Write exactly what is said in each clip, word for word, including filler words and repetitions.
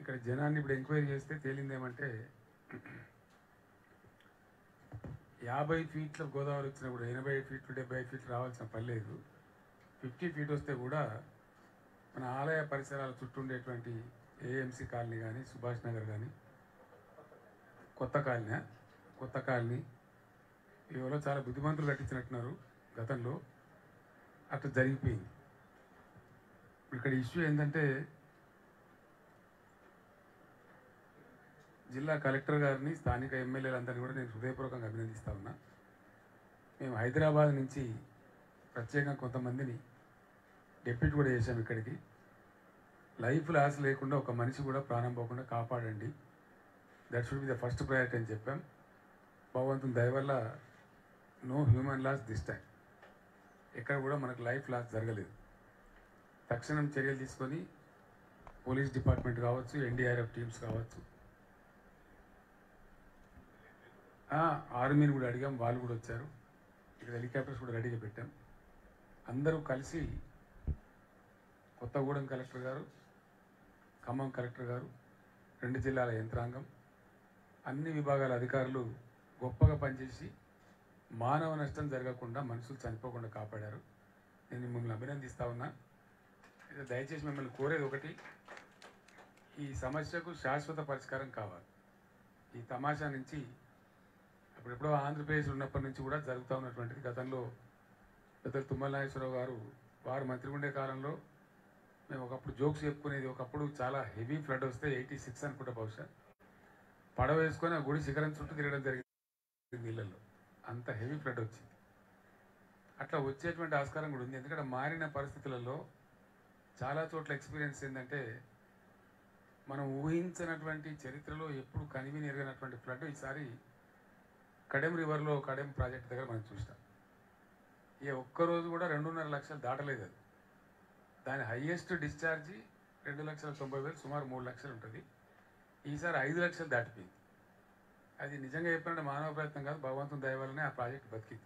ఇక్కడ జనాన్ని ఇప్పుడు ఎంక్వైరీ చేస్తే తేలిందేమంటే యాభై ఫీట్ల గోదావరి వచ్చినప్పుడు ఎనభై ఫీట్లు డెబ్బై ఫీట్లు రావాల్సిన పని లేదు. ఫిఫ్టీ ఫీట్ వస్తే కూడా మన ఆలయ పరిసరాల చుట్టూ ఉండేటువంటి ఏఎంసీ కాలనీ కానీ సుభాష్ నగర్ కానీ కొత్త కాలనీ కొత్త కాలనీ ఇవలో చాలా బుద్ధిమంతులు కట్టించినట్టున్నారు గతంలో. అట్లా జరిగిపోయింది. ఇక్కడ ఇష్యూ ఏంటంటే జిల్లా కలెక్టర్ గారిని స్థానిక ఎమ్మెల్యేలందరినీ కూడా నేను హృదయపూర్వకంగా అభినందిస్తా ఉన్నా. మేము హైదరాబాద్ నుంచి ప్రత్యేకంగా కొంతమందిని డెప్యూటీ కూడా చేశాం ఇక్కడికి. లైఫ్ లాస్ లేకుండా ఒక మనిషి కూడా ప్రాణం పోకుండా కాపాడండి, that should be the first priority అని చెప్పాం. భగవంతుని దయ వల్ల no human loss this time, ఎక్కడ కూడా మనకు లైఫ్ లాస్ జరగలేదు. తక్షణం చర్యలు తీసుకొని పోలీస్ డిపార్ట్మెంట్ కావచ్చు, ఎన్డీఆర్ఎఫ్ టీమ్స్ కావచ్చు, ఆర్మీని కూడా అడిగాం, వాళ్ళు కూడా వచ్చారు. ఇక్కడ హెలికాప్టర్స్ కూడా రెడీగా పెట్టాం. అందరూ కలిసి కొత్తగూడెం కలెక్టర్ గారు, ఖమ్మం కలెక్టర్ గారు, రెండు జిల్లాల యంత్రాంగం, అన్ని విభాగాల అధికారులు గొప్పగా పనిచేసి మానవ నష్టం జరగకుండా మనుషులు చనిపోకుండా కాపాడారు. నేను మిమ్మల్ని అభినందిస్తా ఉన్నా. దయచేసి మిమ్మల్ని కోరేది ఒకటి, ఈ సమస్యకు శాశ్వత పరిష్కారం కావాలి. ఈ తమాషా నుంచి అప్పుడెప్పుడో ఆంధ్రప్రదేశ్ ఉన్నప్పటి నుంచి కూడా జరుగుతూ ఉన్నటువంటిది. గతంలో పెద్దలు తుమ్మల నాగేశ్వరరావు గారు వారు మంత్రి ఉండే కాలంలో మేము ఒకప్పుడు జోక్స్ చెప్పుకునేది, ఒకప్పుడు చాలా హెవీ ఫ్లడ్ వస్తే ఎయిటీ సిక్స్ అనుకుంటా బహుశా, పడవ వేసుకొని ఆ గుడి శిఖరం చుట్టూ తిరగడం జరిగింది నీళ్ళల్లో. అంత హెవీ ఫ్లడ్ వచ్చింది. అట్లా వచ్చేటువంటి ఆస్కారం కూడా ఉంది. ఎందుకంటే మారిన పరిస్థితులలో చాలా చోట్ల ఎక్స్పీరియన్స్ ఏంటంటే మనం ఊహించినటువంటి చరిత్రలో ఎప్పుడు కనివిని ఎరగనటువంటి ఫ్లడ్ ఈసారి కడెం రివర్లో కడెం ప్రాజెక్ట్ దగ్గర మనం చూస్తాం. ఇక ఒక్కరోజు కూడా రెండున్నర లక్షలు దాటలేదు. అది దాని హయ్యెస్ట్ డిశ్చార్జి రెండు లక్షల తొంభై వేలు సుమారు మూడు లక్షలు ఉంటుంది. ఈసారి ఐదు లక్షలు దాటిపోయింది. అది నిజంగా చెప్పినట్టు మానవ ప్రయత్నం కాదు, భగవంతుని దయ వల్లనే ఆ ప్రాజెక్ట్ బతికింది.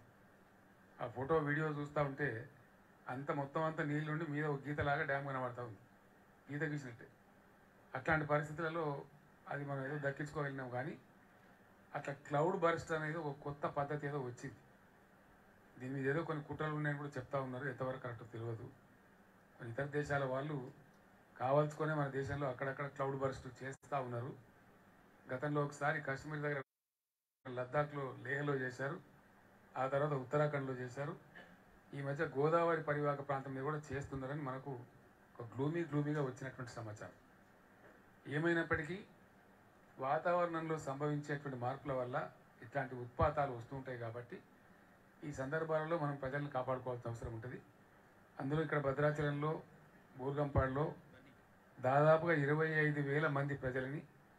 ఆ ఫోటో వీడియో చూస్తూ ఉంటే అంత మొత్తం అంతా నీళ్ళుండి మీద ఒక గీతలాగా డ్యామ్ కనబడతా ఉంది, గీత గీసినట్టే. అట్లాంటి పరిస్థితులలో అది మనం ఏదో దక్కించుకోగలిగినాం. కానీ అట్లా క్లౌడ్ బర్స్ట్ అనేది ఒక కొత్త పద్ధతి ఏదో వచ్చింది. దీని మీద ఏదో కొన్ని కుట్రలు ఉన్నాయని కూడా చెప్తా ఉన్నారు. ఎంతవరకు కరెక్ట్ తెలియదు. ఇతర దేశాల వాళ్ళు కావాల్సుకొనే మన దేశంలో అక్కడక్కడ క్లౌడ్ బర్స్ట్ చేస్తూ ఉన్నారు. గతంలో ఒకసారి కాశ్మీర్ దగ్గర లద్దాఖ్లో లేహ్లో చేశారు, ఆ తర్వాత ఉత్తరాఖండ్లో చేశారు. ఈ మధ్య గోదావరి పరివాహక ప్రాంతం మీద కూడా చేస్తున్నారని మనకు ఒక గ్లూమీ గ్లూమీగా వచ్చినటువంటి సమాచారం. ఏమైనప్పటికీ వాతావరణంలో సంభవించేటువంటి మార్పుల వల్ల ఇట్లాంటి ఉత్పాతాలు వస్తుంటాయి. కాబట్టి ఈ సందర్భాలలో మనం ప్రజలను కాపాడుకోవాల్సిన అవసరం ఉంటుంది. అందులో ఇక్కడ భద్రాచలంలో బూర్గంపాడులో దాదాపుగా ఇరవై ఐదు వేల మంది ప్రజలని,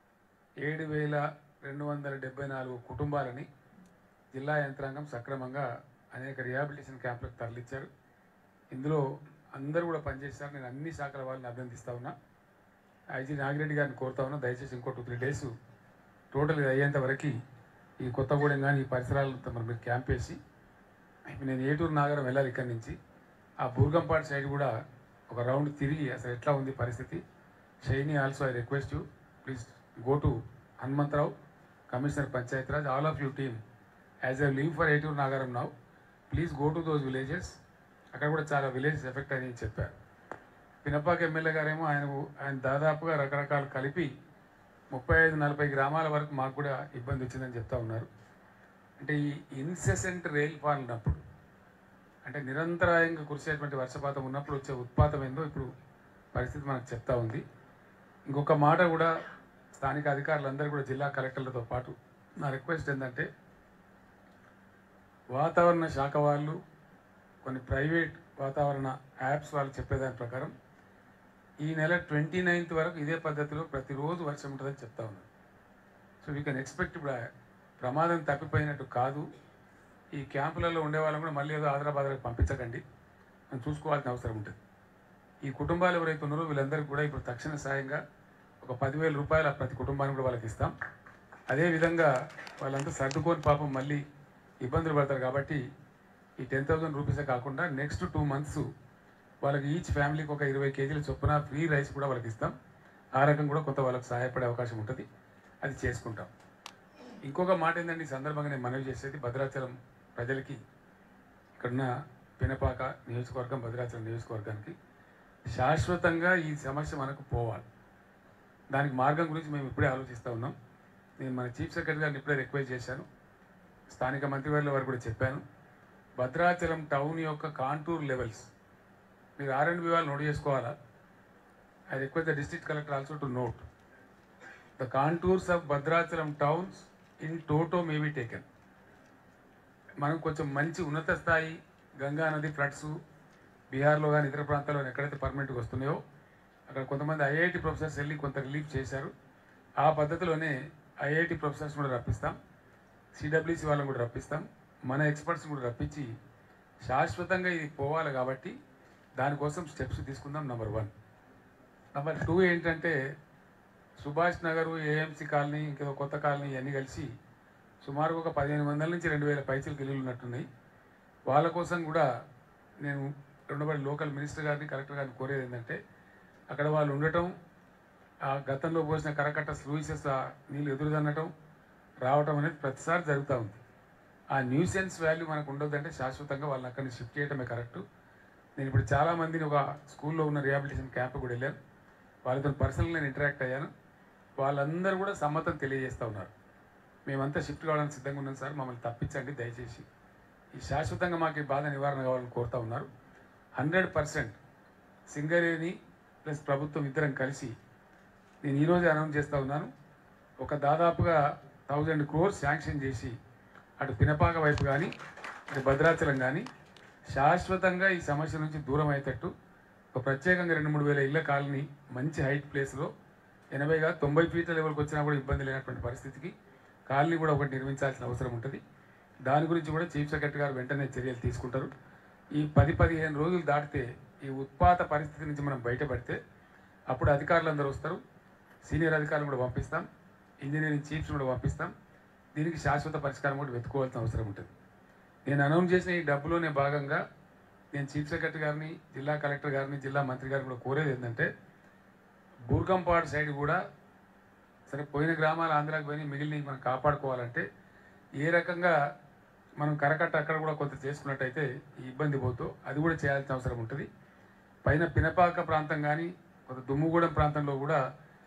ఏడు వేల రెండు వందల డెబ్బై నాలుగు కుటుంబాలని జిల్లా యంత్రాంగం సక్రమంగా అనేక రిహాబిలిటేషన్ క్యాంపులకు తరలించారు. ఇందులో అందరూ కూడా పనిచేశారు. నేను అన్ని శాఖల వాళ్ళని అభినందిస్తా ఉన్నా. ఐజీ నాగిరెడ్డి గారిని కోరుతా ఉన్నా, దయచేసి ఇంకో టూ త్రీ డేస్ టోటల్ ఇది అయ్యేంత వరకు ఈ కొత్తగూడెం కానీ ఈ పరిసరాలతో మనం మీరు క్యాంప్ వేసి, ఇప్పుడు నేను ఏటూరు నాగరం వెళ్ళాలి ఇక్కడి నుంచి, ఆ బూర్గంపాడు సైడ్ కూడా ఒక రౌండ్ తిరిగి అసలు ఎట్లా ఉంది పరిస్థితి. Shaini also I request you, please go to Hanumantharao, commissioner Panchayati Raj, all of you team, as I leave for Eturnagaram now, please go to those villages. అక్కడ కూడా చాలా విలేజెస్ ఎఫెక్ట్ అని చెప్పారు. పినపాక ఎమ్మెల్యే గారేమో ఆయన ఆయన దాదాపుగా రకరకాలు కలిపి ముప్పై ఐదు నలభై గ్రామాల వరకు మాకు కూడా ఇబ్బంది వచ్చిందని చెప్తా ఉన్నారు. అంటే ఈ ఇన్సెసెంట్ రెయిన్ ఫాల్ ఉన్నప్పుడు, అంటే నిరంతరాయంగా కురిసేటువంటి వర్షపాతం ఉన్నప్పుడు వచ్చే ఉత్పాతం ఏందో ఇప్పుడు పరిస్థితి మనకు చెప్తా ఉంది. ఇంకొక మాట కూడా స్థానిక అధికారులందరూ కూడా జిల్లా కలెక్టర్లతో పాటు నా రిక్వెస్ట్ ఏంటంటే, వాతావరణ శాఖ వాళ్ళు కొన్ని ప్రైవేట్ వాతావరణ యాప్స్ వాళ్ళు చెప్పేదాని ప్రకారం ఈ నెల ట్వంటీ నైన్త్ వరకు ఇదే పద్ధతిలో ప్రతిరోజు వర్షం ఉంటుందని చెప్తా ఉన్నారు. So we can expect. ఇప్పుడు ప్రమాదం తప్పిపోయినట్టు కాదు. ఈ క్యాంపులలో ఉండే వాళ్ళని కూడా మళ్ళీ ఏదో ఆదరాబాద్లకు పంపించకండి, మనం చూసుకోవాల్సిన అవసరం ఉంటుంది. ఈ కుటుంబాలు ఎవరైతే ఉన్నారో వీళ్ళందరికీ కూడా ఇప్పుడు తక్షణ సాయంగా ఒక పదివేల రూపాయలు ప్రతి కుటుంబానికి కూడా వాళ్ళకి ఇస్తాం. అదేవిధంగా వాళ్ళంతా సర్దుకొని పాపం మళ్ళీ ఇబ్బందులు పడతారు. కాబట్టి ఈ టెన్ థౌసండ్ రూపీసే కాకుండా నెక్స్ట్ టూ మంత్స్ వాళ్ళకి ఈచ్ ఫ్యామిలీకి ఒక ఇరవై కేజీల చొప్పున ఫ్రీ రైస్ కూడా వాళ్ళకి ఇస్తాం. ఆ రకం కూడా కొంత వాళ్ళకి సహాయపడే అవకాశం ఉంటుంది, అది చేసుకుంటాం. ఇంకొక మాట ఏంటంటే ఈ సందర్భంగా నేను మనవి చేసేది భద్రాచలం ప్రజలకి, ఇక్కడున్న పినపాక నియోజకవర్గం, భద్రాచలం నియోజకవర్గానికి శాశ్వతంగా ఈ సమస్య మనకు పోవాలి. దానికి మార్గం గురించి మేము ఇప్పుడే ఆలోచిస్తూ ఉన్నాం. నేను మన చీఫ్ సెక్రటరీ గారిని ఇప్పుడే రిక్వెస్ట్ చేశాను, స్థానిక మంత్రివర్యుల వారు కూడా చెప్పాను. భద్రాచలం టౌన్ యొక్క కాంటూర్ లెవెల్స్ మీరు ఆర్ అండ్ బి వాళ్ళు నోట్ చేసుకోవాలా. I request the district collector also to note the contours of Bhadrachalam towns in toto may be taken. మనం కొంచెం మంచి ఉన్నత స్థాయి గంగా నది ఫ్లడ్స్ బీహార్లో కానీ ఇతర ప్రాంతాల్లో ఎక్కడైతే పర్మనెంట్గా వస్తున్నాయో అక్కడ కొంతమంది ఐఐటి ప్రొఫెసర్స్ వెళ్ళి కొంత రిలీఫ్ చేశారు. ఆ పద్ధతిలోనే ఐఐటి ప్రొఫెసర్స్ కూడా రప్పిస్తాం, సిడబ్ల్యూసి వాళ్ళని కూడా రప్పిస్తాం, మన ఎక్స్పర్ట్స్ కూడా రప్పించి శాశ్వతంగా ఇది పోవాలి కాబట్టి దానికోసం స్టెప్స్ తీసుకుందాం. Number one. నెంబర్ టూ ఏంటంటే సుభాష్ నగరు, ఏఎంసీ కాలనీ, ఇంకేదో కొత్త కాలనీ ఇవన్నీ కలిసి సుమారుగా ఒక పదిహేను వందల నుంచి రెండు వేల పైసలు ఇల్లులు ఉన్నట్టున్నాయి. వాళ్ళ కోసం కూడా నేను రెండోబడి లోకల్ మినిస్టర్ గారిని, కలెక్టర్ గారిని కోరేది ఏంటంటే అక్కడ వాళ్ళు ఉండటం, ఆ గతంలో పోసిన కరకట్ట స్లూయిసెస్ ఆ నీళ్ళు ఎదురుదన్నటం రావటం అనేది ప్రతిసారి జరుగుతూ ఉంది. ఆ న్యూసెన్స్ వాల్యూ మనకు ఉండొద్దంటే శాశ్వతంగా వాళ్ళని అక్కడిని షిఫ్ట్ చేయడమే కరెక్టు. నేను ఇప్పుడు చాలామందిని ఒక స్కూల్లో ఉన్న రిహాబిలిటేషన్ క్యాంప్ కూడా వెళ్ళాను, వాళ్ళతో పర్సనల్గా నేను ఇంటరాక్ట్ అయ్యాను. వాళ్ళందరూ కూడా సమ్మతం తెలియజేస్తూ ఉన్నారు, మేమంతా షిఫ్ట్ కావడానికి సిద్ధంగా ఉన్నాం సార్, మమ్మల్ని తప్పించండి దయచేసి, ఈ శాశ్వతంగా మాకు ఈ బాధ నివారణ కావాలని కోరుతూ ఉన్నారు. హండ్రెడ్ పర్సెంట్ సింగరేణి ప్లస్ ప్రభుత్వం ఇద్దరం కలిసి నేను ఈరోజు అనౌన్స్ చేస్తూ ఉన్నాను, ఒక దాదాపుగా థౌజండ్ క్రోర్స్ శాంక్షన్ చేసి అటు పినపాక వైపు కానీ ఇటు భద్రాచలం కానీ శాశ్వతంగా ఈ సమస్య నుంచి దూరం అయ్యేటట్టు ఒక ప్రత్యేకంగా రెండు మూడు వేల ఇళ్ల కాలనీ మంచి హైట్ ప్లేస్లో ఎనభైగా తొంభై ఫీట్ల లెవెల్కి వచ్చినా కూడా ఇబ్బంది లేనటువంటి పరిస్థితికి కాలనీ కూడా ఒకటి నిర్మించాల్సిన అవసరం ఉంటుంది. దాని గురించి కూడా చీఫ్ సెక్రటరీ గారు వెంటనే చర్యలు తీసుకుంటారు. ఈ పది పదిహేను రోజులు దాటితే ఈ ఉత్పాత పరిస్థితి నుంచి మనం బయటపడితే అప్పుడు అధికారులు అందరూ వస్తారు, సీనియర్ అధికారులు కూడా పంపిస్తాం, ఇంజనీరింగ్ చీఫ్స్ కూడా పంపిస్తాం. దీనికి శాశ్వత పరిష్కారం కూడా వెతుకోవాల్సిన అవసరం ఉంటుంది. నేను అనౌన్స్ చేసిన ఈ డబ్బులోనే భాగంగా నేను చీఫ్ సెక్రటరీ గారిని, జిల్లా కలెక్టర్ గారిని, జిల్లా మంత్రి గారిని కూడా కోరేది ఏంటంటే బూర్గంపాడు సైడ్ కూడా సరే పోయిన గ్రామాలు ఆంధ్రాకి పోయి మిగిలిన మనం కాపాడుకోవాలంటే ఏ రకంగా మనం కరకట్ట అక్కడ కూడా కొంత చేసుకున్నట్టయితే ఈ ఇబ్బంది పోతూ అది కూడా చేయాల్సిన అవసరం ఉంటుంది. పైన పినపాక ప్రాంతం కానీ కొంత దుమ్ముగూడెం ప్రాంతంలో కూడా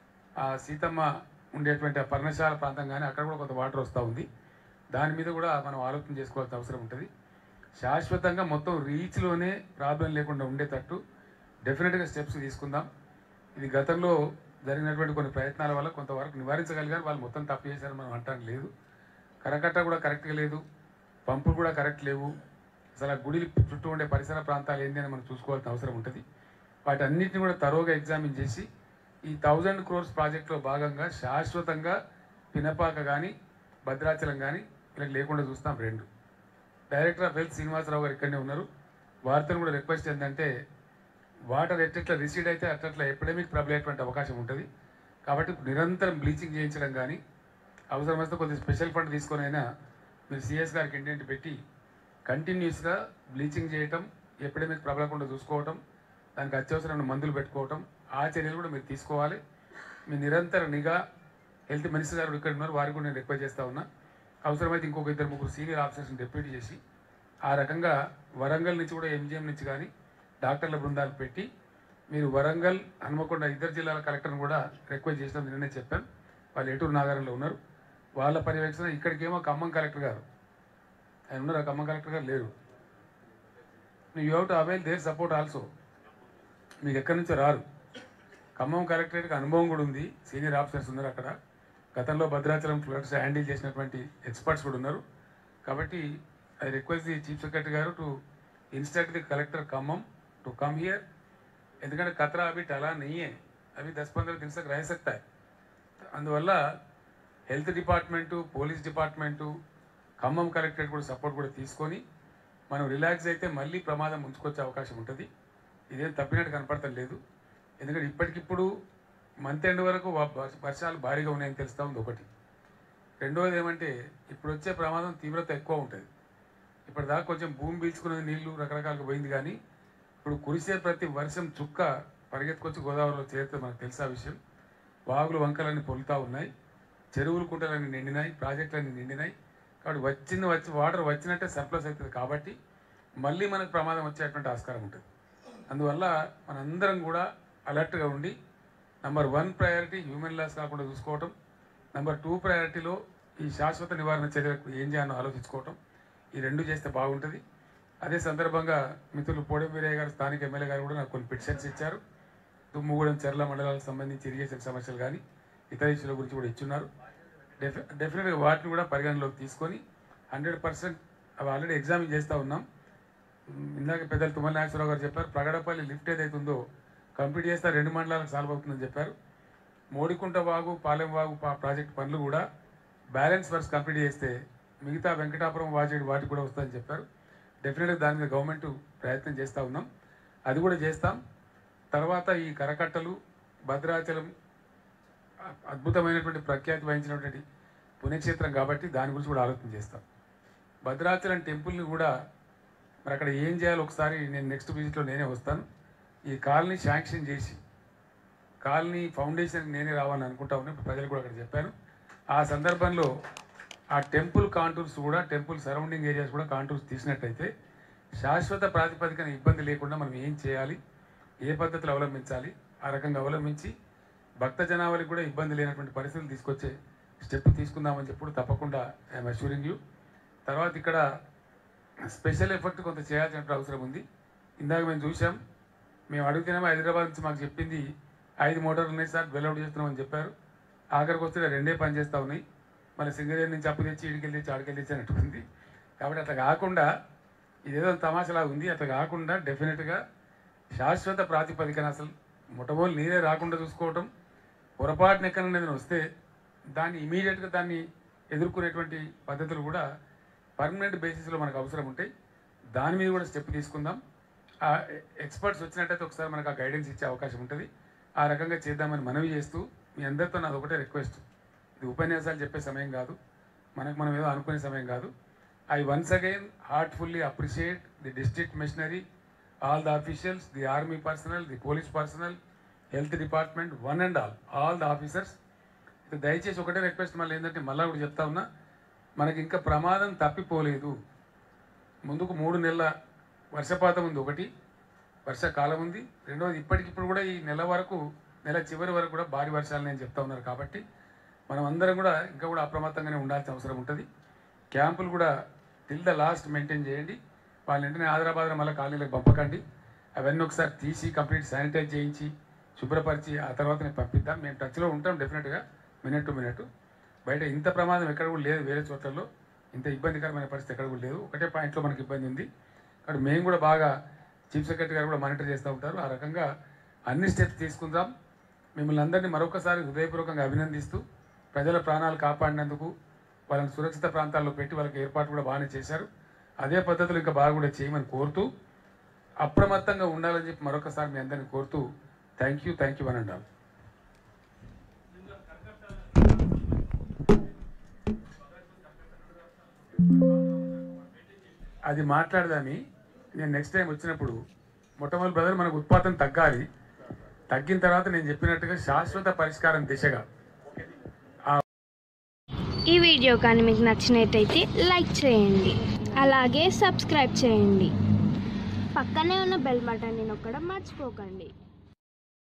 ఆ సీతమ్మ ఉండేటువంటి ఆ పర్ణశాల ప్రాంతం కానీ అక్కడ కూడా కొంత వాటర్ వస్తూ ఉంది. దాని మీద కూడా మనం ఆలోచన చేసుకోవాల్సిన అవసరం ఉంటుంది. శాశ్వతంగా మొత్తం రీచ్లోనే ప్రాబ్లం లేకుండా ఉండేటట్టు డెఫినెట్గా స్టెప్స్ తీసుకుందాం. ఇది గతంలో జరిగినటువంటి కొన్ని ప్రయత్నాల వల్ల కొంతవరకు నివారించగలిగారు, వాళ్ళు మొత్తం తప్పు చేశారు మనం అంటానికి లేదు. కరకట్ట కూడా కరెక్ట్గా లేదు, పంపులు కూడా కరెక్ట్ లేవు, అసలు ఆ గుడి చుట్టూ ఉండే పరిసర ప్రాంతాలు ఏంటి అని మనం చూసుకోవాల్సిన అవసరం ఉంటుంది. వాటి అన్నింటినీ కూడా తరోగా ఎగ్జామిన్ చేసి ఈ థౌజండ్ క్రోర్స్ ప్రాజెక్టులో భాగంగా శాశ్వతంగా పినపాక కానీ భద్రాచలం కానీ వీళ్ళకి లేకుండా చూస్తాం. రెండు డైరెక్టర్ ఆఫ్ హెల్త్ శ్రీనివాసరావు గారు ఇక్కడనే ఉన్నారు, వారితో కూడా రిక్వెస్ట్ ఏంటంటే వాటర్ ఎట్లా రిసీడ్ అయితే అట్లా ఎపిడమిక్ ప్రబలేటువంటి అవకాశం ఉంటుంది. కాబట్టి నిరంతరం బ్లీచింగ్ చేయించడం కానీ అవసరమైతే కొద్దిగా స్పెషల్ ఫండ్ తీసుకొని అయినా మీరు సిఎస్ గారికి ఇంటింటి పెట్టి కంటిన్యూస్గా బ్లీచింగ్ చేయటం, ఎపిడమిక్ ప్రబలకుండా చూసుకోవటం, దానికి అత్యవసరమైన మందులు పెట్టుకోవటం, ఆ చర్యలు కూడా మీరు తీసుకోవాలి. మీ నిరంతర నిఘా హెల్త్ మినిస్టర్ గారు ఇక్కడ ఉన్నారు, వారికి కూడా నేను రిక్వెస్ట్ చేస్తూ ఉన్నా. అవసరమైతే ఇంకొక ఇద్దరు ముగ్గురు సీనియర్ ఆఫీసర్స్ని డిప్యూటీ చేసి ఆ రకంగా వరంగల్ నుంచి కూడా ఎంజిఎం నుంచి కానీ డాక్టర్ల బృందాలు పెట్టి మీరు వరంగల్, హనుమకొండ ఇద్దరు జిల్లాల కలెక్టర్ని కూడా రిక్వెస్ట్ చేసినాం. నిన్ననే చెప్పాను, వాళ్ళు ఎటూరు నాగారంలో ఉన్నారు, వాళ్ళ పర్యవేక్షణ. ఇక్కడికేమో ఖమ్మం కలెక్టర్ గారు ఆయన ఉన్నారు, ఆ ఖమ్మం కలెక్టర్ గారు లేరు. You have to avail their support also. మీకు ఎక్కడి నుంచో రారు. ఖమ్మం కలెక్టరేట్కి అనుభవం కూడా ఉంది, సీనియర్ ఆఫీసర్స్ ఉన్నారు అక్కడ, గతంలో భద్రాచలం ఫ్లడ్స్ హ్యాండిల్ చేసినటువంటి ఎక్స్పర్ట్స్ కూడా ఉన్నారు. కాబట్టి I request the chief secretary గారు to instruct the collector Khammam to come here. ఎందుకంటే खतरा अभी टला नहीं है, अभी दस पंद्रह दिन तक रह सकता है. అందువల్ల health department, police department, Khammam collectorate కూడా సపోర్ట్ కూడా తీసుకొని మనం రిలాక్స్ అయితే మళ్ళీ ప్రమాదం ముంచుకొచ్చే అవకాశం ఉంటుంది. ఇదేం తప్పినట్టు కనపడటం లేదు. ఎందుకంటే ఇప్పటికిప్పుడు మంత్ ఎండ్ వరకు వర్షాలు భారీగా ఉన్నాయని తెలుస్తూ ఉంది ఒకటి. రెండవది ఏమంటే ఇప్పుడు వచ్చే ప్రమాదం తీవ్రత ఎక్కువ ఉంటుంది. ఇప్పటిదాకా కొంచెం భూమి పీల్చుకునే నీళ్లు రకరకాలుగా పోయింది, కానీ ఇప్పుడు కురిసే ప్రతి వర్షం చుక్క పరిగెత్తుకొచ్చి గోదావరిలో చేరితే మనకు తెలిసే విషయం. వాగులు వంకలన్నీ పొలుతూ ఉన్నాయి, చెరువులు కుంటలన్నీ నిండినాయి, ప్రాజెక్టులన్నీ నిండినాయి. కాబట్టి వచ్చింది వచ్చి వాటర్ వచ్చినట్టే సర్ప్లస్ అవుతుంది. కాబట్టి మళ్ళీ మనకు ప్రమాదం వచ్చేటువంటి ఆస్కారం ఉంటుంది. అందువల్ల మనందరం కూడా అలర్ట్గా ఉండి number one priority human loss కాకుండా చూసుకోవటం, నెంబర్ టూ ప్రయారిటీలో ఈ శాశ్వత నివారణ చర్యలకు ఏం చేయాలో ఆలోచించుకోవటం, ఈ రెండు చేస్తే బాగుంటుంది. అదే సందర్భంగా మిత్రులు పోడెం వీరయ్య గారు, స్థానిక ఎమ్మెల్యే గారు కూడా నాకు కొన్ని పిటిషన్స్ ఇచ్చారు. దుమ్ముగూడెం చెర్ల మండలాలకు సంబంధించి ఇరిగేషన్ సమస్యలు కానీ ఇతర ఇష్యూల గురించి కూడా ఇచ్చున్నారు. డెఫి డెఫినెట్గా వాటిని కూడా పరిగణలోకి తీసుకొని హండ్రెడ్ పర్సెంట్ అవి ఆల్రెడీ ఎగ్జామిన్ చేస్తూ ఉన్నాం. ఇందాక పెద్దలు తుమ్మల నాగేశ్వరరావు గారు చెప్పారు, ప్రగడపల్లి లిఫ్ట్ ఏదైతుందో కంప్లీట్ చేస్తే రెండు మండలాలకు సాల్వ్ అవుతుందని చెప్పారు. మోడికుంట వాగు, పాలెం వాగు ప్రాజెక్ట్ పనులు కూడా బ్యాలెన్స్ వర్క్స్ కంప్లీట్ చేస్తే మిగతా వెంకటాపురం వాజేడు వాటికి కూడా వస్తుందని చెప్పారు. డెఫినెట్గా దాని మీద గవర్నమెంట్ ప్రయత్నం చేస్తూ ఉన్నాం, అది కూడా చేస్తాం. తర్వాత ఈ కరకట్టలు, భద్రాచలం అద్భుతమైనటువంటి ప్రఖ్యాతి వహించినటువంటి పుణ్యక్షేత్రం కాబట్టి దాని గురించి కూడా ఆలోచన చేస్తాం. భద్రాచలం టెంపుల్ని కూడా మరి అక్కడ ఏం చేయాలో ఒకసారి నేను నెక్స్ట్ విజిట్లో నేనే వస్తాను. ఈ కాలనీ శాంక్షన్ చేసి కాలనీ ఫౌండేషన్ నేనే రావాలని అనుకుంటా ఉన్నాను. ప్రజలు కూడా అక్కడ చెప్పాను. ఆ సందర్భంలో ఆ టెంపుల్ కాంటూర్స్ కూడా, టెంపుల్ సరౌండింగ్ ఏరియాస్ కూడా కాంటూర్స్ తీసినట్టయితే శాశ్వత ప్రాతిపదికన ఇబ్బంది లేకుండా మనం ఏం చేయాలి, ఏ పద్ధతులు అవలంబించాలి, ఆ రకంగా అవలంబించి భక్త జనాభాకి కూడా ఇబ్బంది లేనటువంటి పరిస్థితులు తీసుకొచ్చే స్టెప్ తీసుకుందామని చెప్పుడు తప్పకుండా ఐఎమ్ అష్యూరింగ్ యూ. తర్వాత ఇక్కడ స్పెషల్ ఎఫెక్ట్ కొంత చేయాల్సిన అవసరం ఉంది. ఇందాక మేము చూసాం, మేము అడుగుతున్నాము హైదరాబాద్ నుంచి మాకు చెప్పింది ఐదు మోటార్లు ఉన్నాయి సార్ వెల్అవుట్ చేస్తున్నామని చెప్పారు. ఆఖరికి వస్తే రెండే పని చేస్తూ ఉన్నాయి. మళ్ళీ సింగరేణి నుంచి అప్పు తెచ్చి ఇడికెళ్ళి తెచ్చి ఆడికెళ్ళి తెచ్చి అన్నట్టు ఉంది. కాబట్టి అట్లా కాకుండా ఇదేదో తమాషలా ఉంది. అట్లా కాకుండా డెఫినెట్గా శాశ్వత ప్రాతిపదికన అసలు మొట్టమొదటి నీరే రాకుండా చూసుకోవటం, పొరపాటున ఎక్కడైనా ఏదైనా వస్తే దాన్ని ఇమీడియట్గా దాన్ని ఎదుర్కొనేటువంటి పద్ధతులు కూడా పర్మనెంట్ బేసిస్లో మనకు అవసరం ఉంటాయి. దాని మీద కూడా స్టెప్ తీసుకుందాం. ఆ ఎక్స్పర్ట్స్ వచ్చినట్టయితే ఒకసారి మనకు ఆ గైడెన్స్ ఇచ్చే అవకాశం ఉంటుంది. ఆ రకంగా చేద్దామని మనవి చేస్తూ మీ అందరితో నాది ఒకటే రిక్వెస్ట్, ఇది ఉపన్యాసాలు చెప్పే సమయం కాదు, మనకు మనం ఏదో అనుకునే సమయం కాదు. I once again heartfully appreciate the district machinery, all the officials, the army personnel, the police personnel, health department, one and all, all the officers. ఇది దయచేసి ఒకటే రిక్వెస్ట్, మళ్ళీ ఏంటంటే మళ్ళీ కూడా చెప్తా ఉన్నా, మనకి ఇంకా ప్రమాదం తప్పిపోలేదు. ముందుకు మూడు నెలల వర్షపాతం ఉంది, ఒకటి వర్షాకాలం ఉంది, రెండవది ఇప్పటికిప్పుడు కూడా ఈ నెల వరకు, నెల చివరి వరకు కూడా భారీ వర్షాలు నేను చెప్తా ఉన్నారు. కాబట్టి మనం అందరం కూడా ఇంకా కూడా అప్రమత్తంగానే ఉండాల్సిన అవసరం ఉంటుంది. క్యాంపులు కూడా టిల్ ద లాస్ట్ మెయింటైన్ చేయండి. వాళ్ళ వెంటనే ఆదరాబాద్ మళ్ళీ కాలనీలకు పంపకండి. అవన్నీ ఒకసారి తీసి కంప్లీట్ శానిటైజ్ చేయించి శుభ్రపరిచి ఆ తర్వాత నేను పంపిద్దాం. మేము టచ్లో ఉంటాం డెఫినెట్గా, మినిట్ టు మినిట్. బయట ఇంత ప్రమాదం ఎక్కడ కూడా లేదు, వేరే చోట్లలో ఇంత ఇబ్బందికరమైన పరిస్థితి ఎక్కడ కూడా లేదు. ఒకటే పాయింట్లో మనకి ఇబ్బంది ఉంది. కాబట్టి మేము కూడా బాగా చీఫ్ సెక్రటరీ గారు కూడా మానిటర్ చేస్తూ ఉంటారు. ఆ రకంగా అన్ని స్టెప్స్ తీసుకుందాం. మిమ్మల్ని అందరినీ మరొకసారి హృదయపూర్వకంగా అభినందిస్తూ, ప్రజల ప్రాణాలు కాపాడినందుకు, వాళ్ళని సురక్షిత ప్రాంతాల్లో పెట్టి వాళ్ళకి ఏర్పాటు కూడా బాగానే చేశారు. అదే పద్ధతులు ఇంకా బాగా కూడా చేయమని కోరుతూ, అప్రమత్తంగా ఉండాలని చెప్పి మరొకసారి మీ అందరినీ కోరుతూ థ్యాంక్ యూ థ్యాంక్ యూ అని అన్నాను. అది మాట్లాడదాని నేను నెక్స్ట్ టైం వచ్చినప్పుడు. మొట్టమొదటి బ్రదర్ మనకు ఉత్పాదన తగ్గాలి, తగ్గిన తర్వాత నేను చెప్పినట్టుగా శాశ్వత పరిష్కారం దిశగా. ఈ వీడియో కానీ మీకు నచ్చినట్టయితే లైక్ చేయండి, అలాగే సబ్స్క్రైబ్ చేయండి. పక్కనే ఉన్న బెల్ బటన్ని నొక్కడం మర్చిపోకండి.